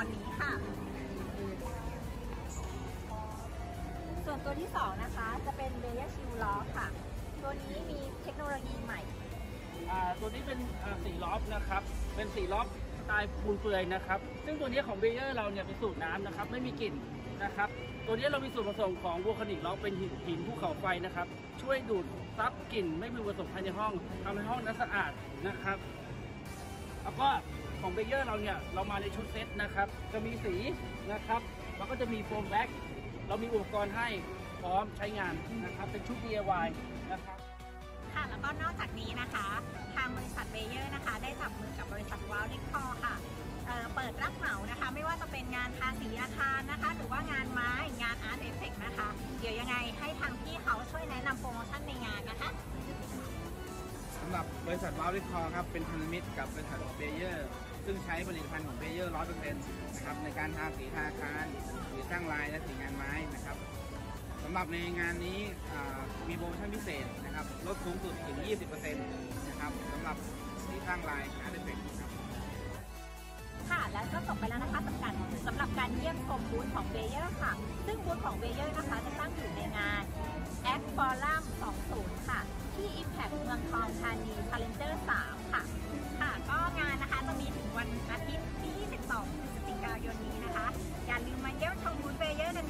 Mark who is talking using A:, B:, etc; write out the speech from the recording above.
A: วันนี้ค่ะส่วนตัวที่2นะคะจะเป็นเบเยอร์ชิลล้อค่ะตัวนี้มีเทคโนโลยีใหม่
B: ตัวนี้เป็นสีล้อนะครับเป็นสีล้อสไตล์ปูนเปื่อยนะครับซึ่งตัวนี้ของเบเยอร์เราเนี่ยเป็นสูตรน้ำนะครับไม่มีกลิ่นนะครับตัวนี้เรามีส่วนผสมของวอลคานิกล็อกเป็นหินภูเขาไฟนะครับช่วยดูดซับกลิ่นไม่มีผสมภายในห้องทำให้ห้องนั้นสะอาดนะครับแล้วก็ของเบเยอร์เราเนี่ยเรามาในชุดเซตนะครับจะมีสีนะครับแล้วก็จะมีโฟมแบ็กเรามีอุปกรณ์ให้พร้อมใช้งานนะครับเป็นชุด DIY นะครับ
A: ค่ะแล้วก็นอกจากนี้นะคะทางบริษัทเบเยอร์นะคะได้จับมือกับบริษัทวาวเดคอร์ค่ะเปิดรับเหมานะคะไม่ว่าจะเป็นงานทาสีอาคารนะคะหรือว่างานไม้งานอาร์ตเอฟเฟกต์นะคะเดี๋ยวยังไงให้ทางพี่เขาช่วยแนะนำโปรโมชั่นในงานนะคะ
C: สำหรับบริษัทวาวเดคอร์ครับเป็นพันธมิตรกับบริษัทเบเยอร์ซึ่งใช้ผลิตภัณฑ์ของเบเยอร์ 100% นะครับในการทาสีอาคารหรือสร้างลายและสีงานไม้นะครับสำหรับในงานนี้มีโปรโมชั่นพิเศษนะครับลดสูงสุดถึง 20% นะครับสำหรับสีสร้างลายอาร์ตเอฟเฟกต์ครับ
A: ค่ะและก็จบไปแล้วนะคะสำหรับการเยี่ยมชมบูธของเบเยอร์ค่ะซึ่งบูธของเบเยอร์นะคะจะตั้งอยู่ในงาน Act Forum 20 ค่ะที่ Impact เมืองทองธานี Challenger 3 ค่ะก็งานนะคะจะมีถึงวันอาทิตย์ที่ 22 พฤศจิกายนนี้นะคะอย่าลืมมาเยี่ยมชมบูธเบเยอร์ใน